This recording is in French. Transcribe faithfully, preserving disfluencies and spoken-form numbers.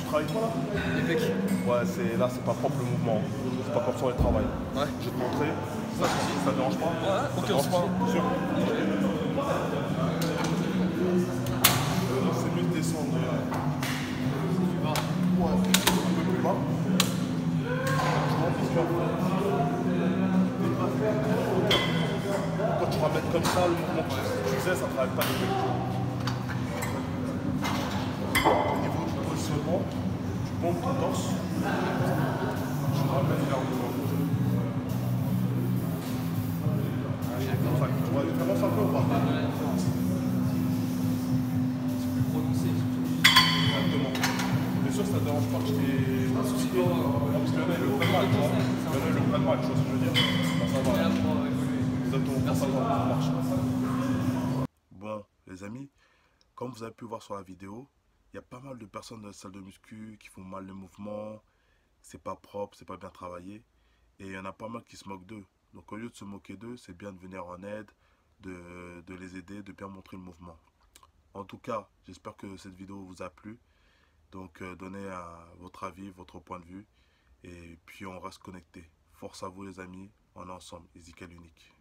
travailles quoi là? Les pecs. Ouais, c'est là, c'est pas propre le mouvement. C'est pas comme ça on les travaille. Ouais. Je vais te montrer. Ça, ça te dérange pas? Ouais, Ça te aucun dérange souci. pas? Sûr. Euh, c'est mieux de descendre. euh, Ouais, un peu plus bas. Je monte doucement. Quand tu ramènes comme ça, le mouvement que tu faisais, ça ne travaille pas les pecs. Au niveau du positionnement, tu montes ton torse. Tu ramènes vers le devant. Enfin, tu vois la différence un peu ou pas? C'est plus prononcé. Exactement. Bien sûr, ça ne dérange pas que je t'ai associé. Parce que là, il le prenne mal, tu vois. Là, il le prenne mal, tu vois ce que je veux dire? Ben, ça va. Exactement, ça va, ça marche. Bon, les amis, comme vous avez pu voir sur la vidéo, il y a pas mal de personnes dans la salle de muscu qui font mal les mouvements, c'est pas propre, c'est pas bien travaillé, et il y en a pas mal qui se moquent d'eux. Donc au lieu de se moquer d'eux, c'est bien de venir en aide, de, de les aider, de bien montrer le mouvement. En tout cas, j'espère que cette vidéo vous a plu. Donc euh, donnez euh, votre avis, votre point de vue, et puis on reste connecté. Force à vous les amis, on est ensemble, Ezekiel Unique.